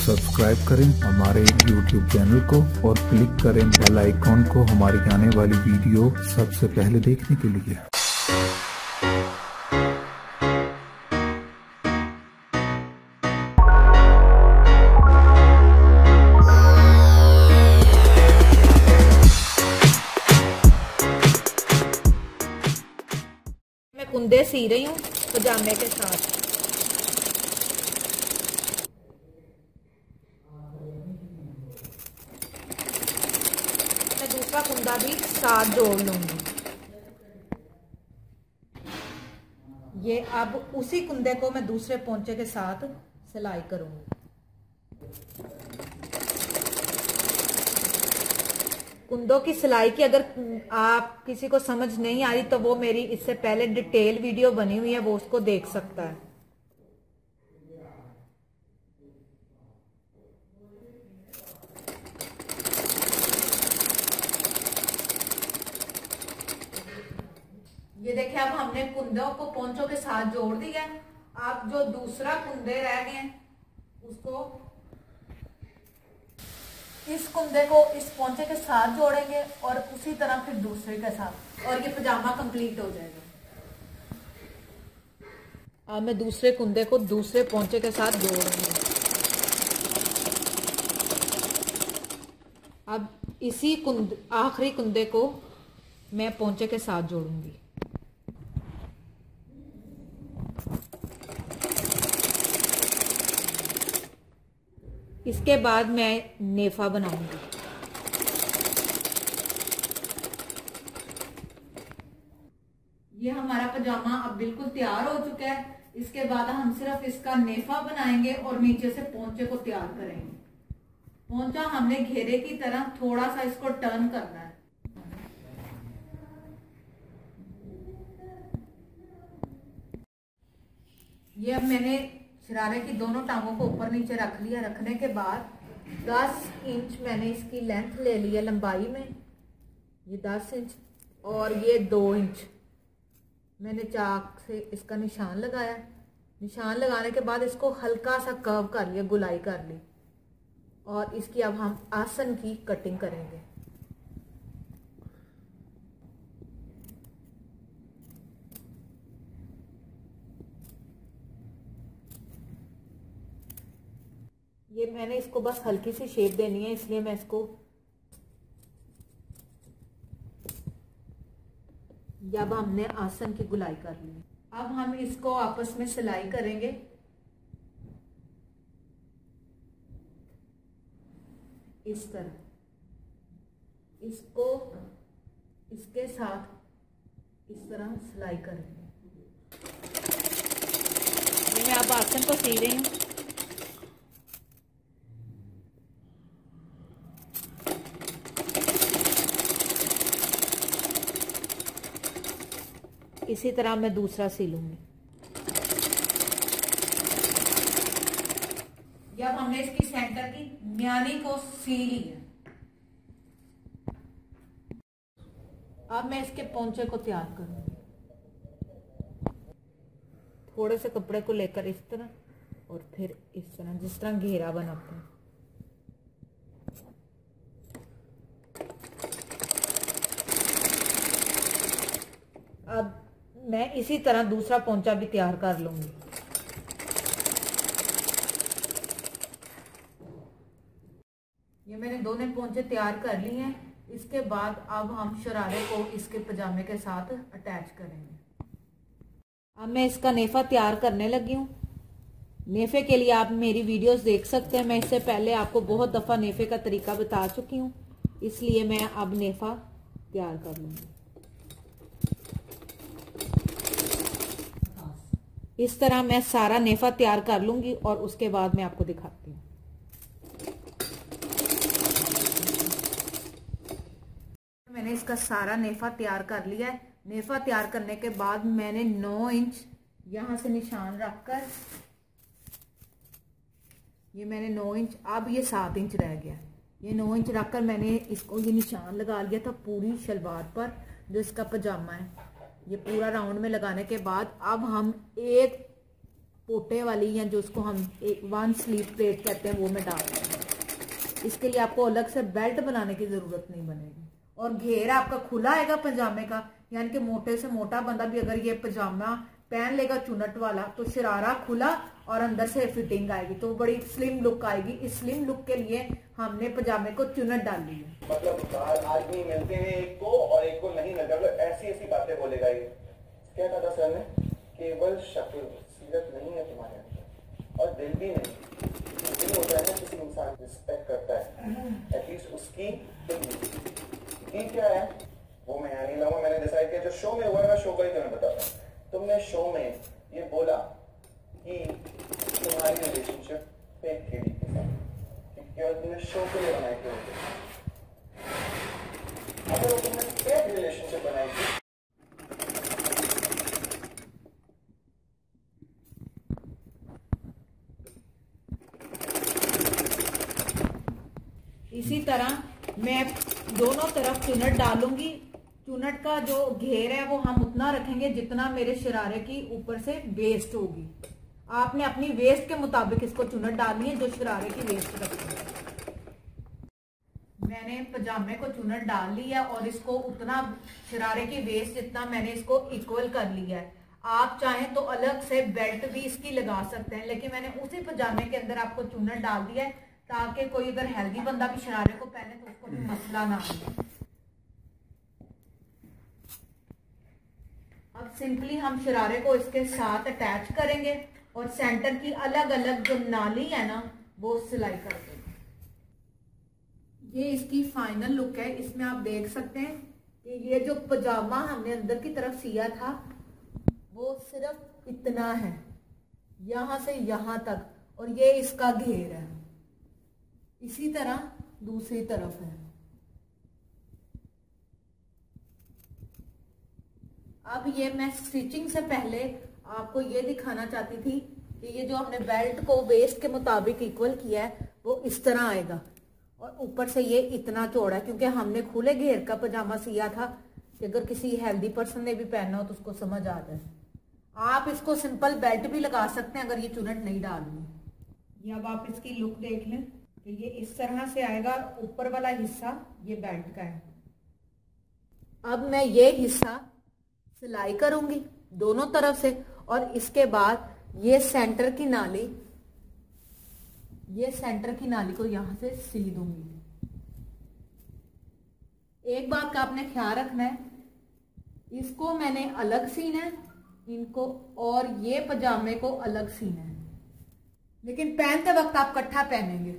Subscribe करें हमारे YouTube channel को और क्लिक करें बेल आइकॉन को हमारी आने वाली वीडियो सबसे पहले देखने के लिए। मैं कुंदे सी रही हूँ पजामे के साथ। मैं दूसरा कुंदा भी साथ जोड़ लूंगी। ये अब उसी कुंदे को मैं दूसरे पोंचे के साथ सिलाई करूंगी। कुंदों की सिलाई की अगर आप किसी को समझ नहीं आ रही तो वो मेरी इससे पहले डिटेल वीडियो बनी हुई है, वो उसको देख सकता है। ये देखिए अब हमने कुंदों को पोंचों के साथ जोड़ दिया। आप जो दूसरा कुंदे रह गए उसको इस कुंदे को इस पोंचे के साथ जोड़ेंगे और उसी तरह फिर दूसरे के साथ, और ये पजामा कंप्लीट हो जाएगा। अब मैं दूसरे कुंदे को दूसरे पोंचे के साथ जोड़ूंगी। अब इसी आखिरी कुंदे को मैं पोंचे के साथ जोड़ूंगी। इसके बाद मैं नेफा बनाऊंगी। ये हमारा पजामा अब बिल्कुल तैयार हो चुका है। इसके बाद हम सिर्फ इसका नेफा बनाएंगे और नीचे से पोंचे को तैयार करेंगे। पोंचा हमने घेरे की तरह थोड़ा सा इसको टर्न करना है। ये अब मैंने शरारे की दोनों टांगों को ऊपर नीचे रख लिया। रखने के बाद 10 इंच मैंने इसकी लेंथ ले ली है लंबाई में, ये 10 इंच और ये 2 इंच मैंने चाक से इसका निशान लगाया। निशान लगाने के बाद इसको हल्का सा कर्व कर लिया, गुलाई कर ली, और इसकी अब हम आसन की कटिंग करेंगे। ये मैंने इसको बस हल्की सी शेप देनी है, इसलिए मैं इसको जब हमने आसन की गुलाई कर ली। अब हम इसको आपस में सिलाई करेंगे। इस तरह इसको इसके साथ इस तरह सिलाई करेंगे। मैं अब आसन को सी रही हूँ। इसी तरह मैं दूसरा सी लूंगी। जब हमने इसकी सेंटर की म्यानी को सी ली है, अब मैं इसके पोंचे को तैयार करूंगी। थोड़े से कपड़े को लेकर इस तरह और फिर इस तरह, जिस तरह घेरा बनाते हैं। अब मैं इसी तरह दूसरा पोंचा भी तैयार कर लूंगी। ये मैंने दोनों पोंचे तैयार कर लिए हैं। इसके बाद अब हम शरारे को इसके पजामे के साथ अटैच करेंगे। अब मैं इसका नेफा तैयार करने लगी हूँ। नेफे के लिए आप मेरी वीडियोस देख सकते हैं। मैं इससे पहले आपको बहुत दफा नेफे का तरीका बता चुकी हूँ, इसलिए मैं अब नेफा तैयार कर लूंगी। इस तरह मैं सारा नेफा तैयार कर लूंगी और उसके बाद मैं आपको दिखाती हूँ। मैंने इसका सारा नेफा तैयार कर लिया है। नेफा तैयार करने के बाद मैंने 9 इंच यहां से निशान रखकर, ये मैंने 9 इंच, अब ये 7 इंच रह गया। ये 9 इंच रखकर मैंने इसको ये निशान लगा लिया था पूरी शलवार पर, जो इसका पजामा है। ये पूरा राउंड में लगाने के बाद अब हम एक पोटे वाली या जो उसको हम एक 1 स्लीव प्लेट कहते हैं वो मैं डाल दूंगी। इसके लिए आपको अलग से बेल्ट बनाने की जरूरत नहीं बनेगी। और घेर आपका खुला आएगा पजामे का, यानी कि मोटे से मोटा बंदा भी अगर ये पजामा पहन लेगा चुनट वाला तो शरारा खुला और अंदर से फिटिंग आएगी, तो बड़ी स्लिम लुक आएगी। इस स्लिम लुक के लिए हमने पजामे को चुनट डाली है। मतलब आदमी मिलते हैं एक को और एक को नहीं मिलता, मतलब ऐसी ऐसी बातें बोलेगा ये। क्या कहा था सर ने? केवल शक्ल, सीरत नहीं है तुम्हारे अंदर और दिल भी नहीं। दिल होता है ना किसी इंसान रिस्पेक्ट करता है एटलीस्ट उसकी दिल क्या है वो मैं यहाँ नहीं लाऊंगा। मैंने डिसाइड किया जो शो में हुआ है मैं शो का ही तुम्हें बताता हूँ। तुमने शो में ये बोला कि तुम्हारी रिलेशनशिप फेक केडी के साथ, केवल तुमने शो के लिए बनाई थी। अगर वो तुमने फेक रिलेशनशिप बनाई थी, इसी तरह मैं दोनों तरफ चुनट डालूंगी। चुनट का जो घेर है वो हम उतना रखेंगे जितना मेरे शरारे की ऊपर से वेस्ट होगी। आपने अपनी वेस्ट के मुताबिक इसको चुनट डालनी है जो शरारे की वेस्ट रखनी है। मैंने पजामे को चुनट डाल लिया और इसको उतना शरारे की वेस्ट जितना मैंने इसको इक्वल कर लिया है। आप चाहें तो अलग से बेल्ट भी इसकी लगा सकते हैं, लेकिन मैंने उसी पजामे के अंदर आपको चुनट डाल दिया है ताकि कोई अगर हेल्दी बंदा भी शरारे को पहने तो उसको भी मसला ना आए। अब सिंपली हम शरारे को इसके साथ अटैच करेंगे और सेंटर की अलग अलग जो नाली है ना वो सिलाई कर देंगे। ये इसकी फाइनल लुक है। इसमें आप देख सकते हैं कि ये जो पजामा हमने अंदर की तरफ सिया था वो सिर्फ इतना है, यहां से यहां तक, और ये इसका घेर है। इसी तरह दूसरी तरफ है। अब ये मैं स्टिचिंग से पहले आपको ये दिखाना चाहती थी कि ये जो हमने बेल्ट को वेस्ट के मुताबिक इक्वल किया है वो इस तरह आएगा और ऊपर से ये इतना चौड़ा है, क्योंकि हमने खुले घेर का पजामा सिया था कि अगर किसी हेल्दी पर्सन ने भी पहना हो तो उसको समझ आ जाए। आप इसको सिंपल बेल्ट भी लगा सकते हैं अगर ये चुनट नहीं डालनी। ये अब आप इसकी लुक देख लें कि ये इस तरह से आएगा। ऊपर वाला हिस्सा ये बेल्ट का है। अब मैं ये हिस्सा सिलाई करूंगी दोनों तरफ से और इसके बाद ये सेंटर की नाली को यहां से सी दूंगी। एक बात का आपने ख्याल रखना है, इसको मैंने अलग सीना है इनको और ये पजामे को अलग सीना है, लेकिन पहनते वक्त आप इकट्ठा पहनेंगे।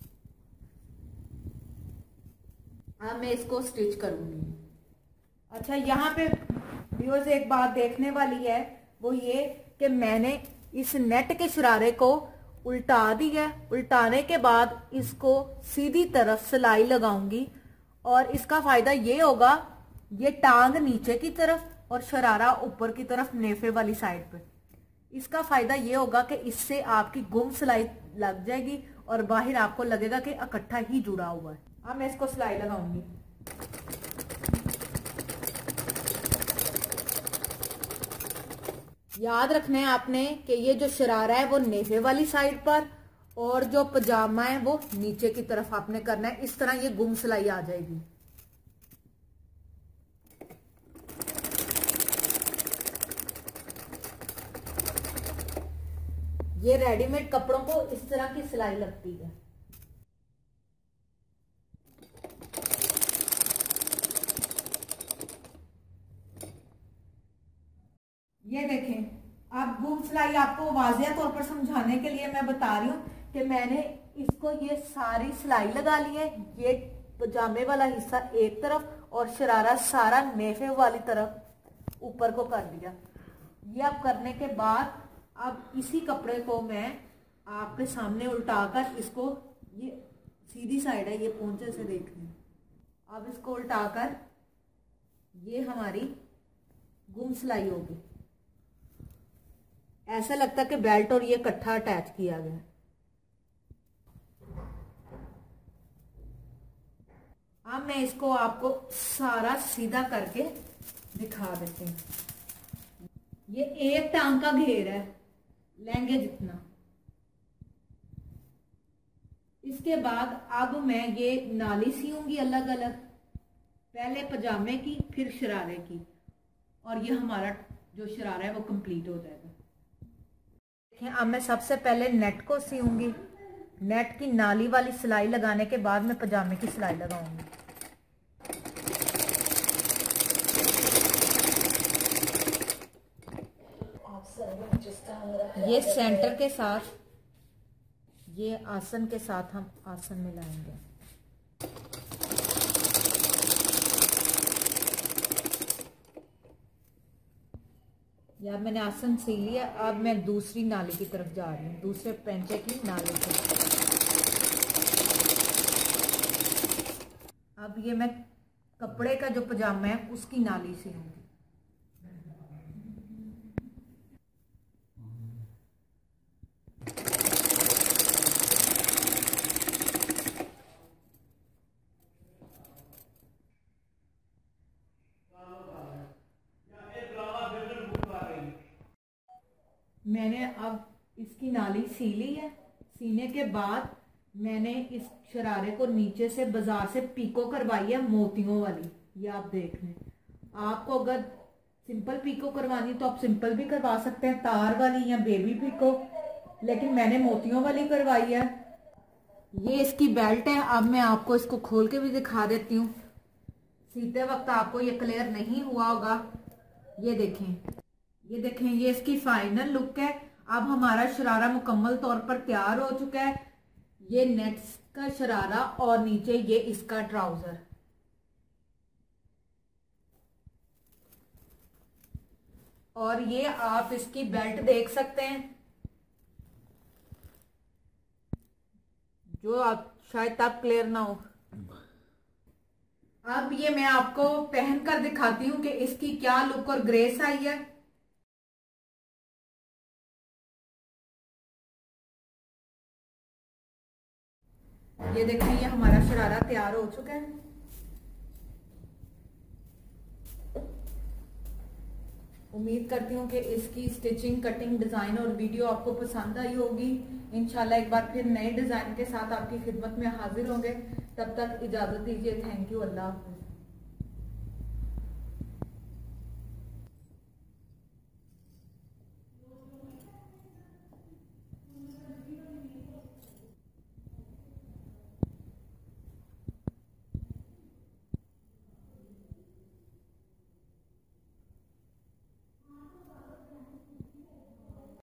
अब मैं इसको स्टिच करूंगी। अच्छा, यहाँ पे व्यूअर्स एक बात देखने वाली है वो ये कि मैंने इस नेट के शरारे को उल्टा दिया। उल्टाने के बाद इसको सीधी तरफ सिलाई लगाऊंगी और इसका फायदा ये होगा, ये टांग नीचे की तरफ और शरारा ऊपर की तरफ नेफे वाली साइड पे। इसका फायदा ये होगा कि इससे आपकी गुम सिलाई लग जाएगी और बाहर आपको लगेगा कि इकट्ठा ही जुड़ा हुआ है। अब मैं इसको सिलाई लगाऊंगी। याद रखना है आपने कि ये जो शरारा है वो नेफे वाली साइड पर और जो पजामा है वो नीचे की तरफ आपने करना है। इस तरह ये गुम सिलाई आ जाएगी। ये रेडीमेड कपड़ों को इस तरह की सिलाई लगती है। ये देखें, अब गुम सिलाई आपको वाज़िया तौर पर समझाने के लिए मैं बता रही हूँ कि मैंने इसको ये सारी सिलाई लगा ली है। ये पजामे वाला हिस्सा एक तरफ और शरारा सारा नेफे वाली तरफ ऊपर को कर दिया। ये अब करने के बाद अब इसी कपड़े को मैं आपके सामने उल्टाकर इसको, ये सीधी साइड है, ये पोंचे से देख लें। अब इसको उल्टाकर ये हमारी गुम सिलाई होगी। ऐसा लगता है कि बेल्ट और ये इकट्ठा अटैच किया गया। अब मैं इसको आपको सारा सीधा करके दिखा देती हूँ। ये एक टांग का घेर है, लहंगे जितना। इसके बाद अब मैं ये नाली सीऊंगी अलग अलग, पहले पजामे की फिर शरारे की, और ये हमारा जो शरारा है वो कंप्लीट हो जाएगा। देखिए अब मैं सबसे पहले नेट को सीऊंगी। नेट की नाली वाली सिलाई लगाने के बाद मैं पजामे की सिलाई लगाऊंगी। ये सेंटर के साथ, ये आसन के साथ हम आसन मिलाएंगे। या मैंने आसन सी लिया, अब मैं दूसरी नाली की तरफ जा रही हूँ, दूसरे पेंचे की नाली की। अब ये मैं कपड़े का जो पजामा है उसकी नाली सीऊंगी। मैंने अब इसकी नाली सी ली है। सीने के बाद मैंने इस शरारे को नीचे से बाजार से पीको करवाई है, मोतियों वाली। ये आप देख लें। आपको अगर सिंपल पीको करवानी तो आप सिंपल भी करवा सकते हैं, तार वाली या बेबी पीको, लेकिन मैंने मोतियों वाली करवाई है। ये इसकी बेल्ट है। अब मैं आपको इसको खोल के भी दिखा देती हूँ। सीते वक्त आपको ये क्लियर नहीं हुआ होगा। ये देखें, ये देखें, ये इसकी फाइनल लुक है। अब हमारा शरारा मुकम्मल तौर पर तैयार हो चुका है। ये नेट्स का शरारा और नीचे ये इसका ट्राउजर। और ये आप इसकी बेल्ट देख सकते हैं, जो आप शायद तब क्लियर ना हो। अब ये मैं आपको पहनकर दिखाती हूँ कि इसकी क्या लुक और ग्रेस आई है। ये देखिए, ये हमारा शरारा तैयार हो चुका है। उम्मीद करती हूँ कि इसकी स्टिचिंग, कटिंग, डिजाइन और वीडियो आपको पसंद आई होगी। इंशाल्लाह एक बार फिर नए डिजाइन के साथ आपकी खिदमत में हाजिर होंगे। तब तक इजाजत दीजिए। Thank you. अल्लाह हाफिज।